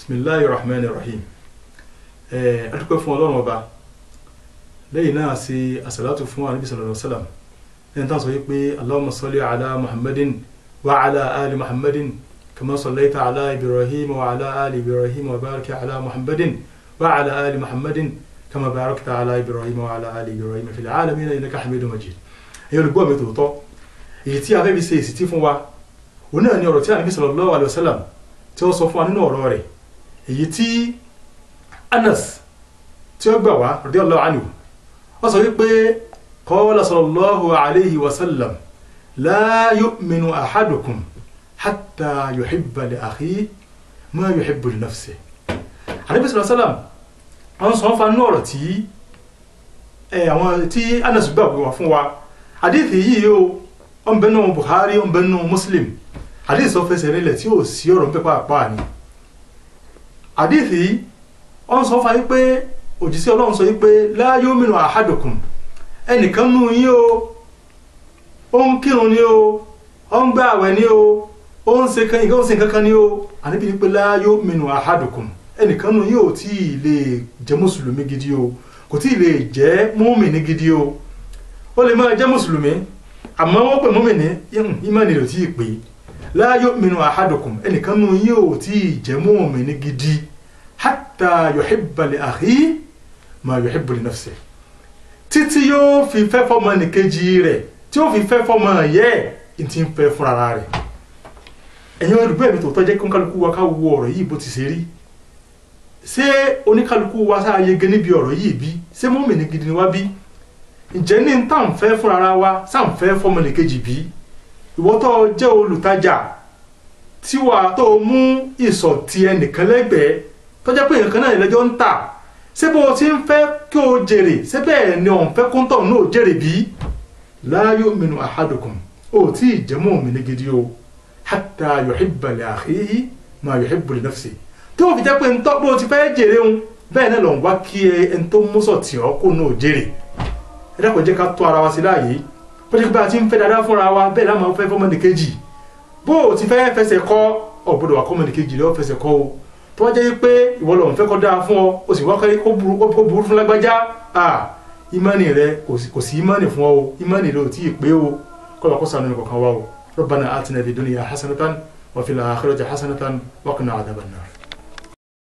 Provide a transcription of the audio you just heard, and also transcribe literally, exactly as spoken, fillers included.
bismillahir rahmanir rahim. ẹ adúpẹ́ fún Ọlọ́run ọba lẹ́yìn náà sí àsàlátù fún Ànábì sallallahu alaihi wasallam ẹni tán sọ wípé Allahumma salli ala Muhammadin wa ala ali Muhammadin kama sallaita ala Ibrahim wa ala ali Ibrahim wa barik ala Muhammadin wa ala ali Muhammadin kama barakta ala Ibrahim wa ala ali Ibrahim fil alamin innaka Hamidum Majid. èyí olùgbọ́ mi tòótọ́ èyí tí a fẹ́ fi ṣe èsì tí fún wa òun náà ni ọ̀rọ̀ tí Ànábì sallallahu alaihi wasallam tí ó sọ fún wa nínú ọ̀rọ̀ rẹ̀ èyí tí Anas tí ó gbà wá radiyallahu anhu ó sọ wípé qala sallallahu alaihi wasallam la yu'minu ahadukum hatta yuhibba li akhihi ma yuhibbu li nafsihi. Ànábì sallallahu alaihi wasallam wọ́n sọ fún nínú ọ̀rọ̀ tí àwọn tí Anas gbà wá fún wa. Hadithi yìí o on bẹ nínú Bukhari on bẹ nínú Muslim. Hadith sọ fẹsẹ̀ nílẹ̀ tí ó sí ọ̀rọ̀ pẹ́ pàápàá ni. Hadithi on sọ fún wípé òjíṣẹ́ Ọlọ́run sọ wípé la yu'minu ahadukum ẹnìkan nínú yín o ó ń kírun ni o ó ń gbààwẹ̀ ni o ó ń ṣe kan ó ń ṣe kankan ni o Ànábì ní pé la yu'minu ahadukum ẹnìkan nínú yín ò tí ì lè jẹ́ mùsùlùmí gidi o kò tí ì lè jẹ́ mùmínì gidi o ó lè máa jẹ́ mùsùlùmí àmọ́ wọ́n pè mùmínì ìmánì rẹ̀ ò tí ì pé la yu'minu ahadukum ẹnìkan nínú yín ò tí ì jẹ́ mùmínì gidi hatta yuhibba li akhihi ma yuhibbu li nafsihi títí yóò fi fẹ́ fọ́mọ nìkejì rẹ̀ tí ó fi fẹ́ fọ́mọ yẹ́ ẹ̀ tí ń fẹ́ fúnra rẹ̀. ẹ̀yin olùgbé mi tòótọ́ jẹ́ kí oníkálukú wa ká wo ọ̀rọ̀ yìí bó ti ṣe rí. ṣé oníkálukú wa sáà yege níbi ọ̀rọ̀ yìí bí ṣé mùmínì gidi ni wá bí ǹjẹ́ ní tá ń fẹ́ fúnra wa sáà ń fẹ́ fọ́mọ nìkejì bí ìwọ tó jẹ́ olùtajà tí wàá tó mú ìsọ̀ ti ẹnìkan lẹ́gbẹ̀ẹ́ tó jẹ́ pé nǹkan náà lẹ́jọ́ ń tà ṣé bó ti ń fẹ́ kí o jèrè ṣé bẹ́ẹ̀ ni òun fẹ́ kó ń tọ̀ náà jèrè bí la yu'minu ahadukum ó tí ì jẹ́ mùmínì gidi o hatta yuhibba li akhihi ma yuhibbu li nafsihi tí ó fi jẹ́ pé ń tọ́ bó ti fẹ́ jèrè òun bẹ́ẹ̀ náà lòun wá kí ẹni tó mú sọ̀tì ọ́ kó náà jèrè. ẹ dákun jẹ́ ká tó ara wa sí láàyè bó ti bá ti ń fẹ́ dáadáa fúnra wa bẹ́ẹ̀ láwọn fẹ́ fọ́mọnìkejì bó ti fẹ́ fẹsẹ̀ kọ́ ọ̀gbọ́dọ̀ wà kọ́mọnìkejì lọ́wọ́ fẹsẹ̀ kọ́ o tó wá jẹ́ pé ìwọ lọ́n fẹ́ kọ́ dáa fún ọ o sì wá kọ́ kó burú fún lágbájá à ìmánì rẹ kò sí ìmánì fún ọ o ìmánì rẹ ò tí ì pé o kọ́ lọ́kọ́ sànú nìkan kan wá o rabbana atina fid dunya hasanatan wa fil akhirati hasanatan wa qina adhaban nar.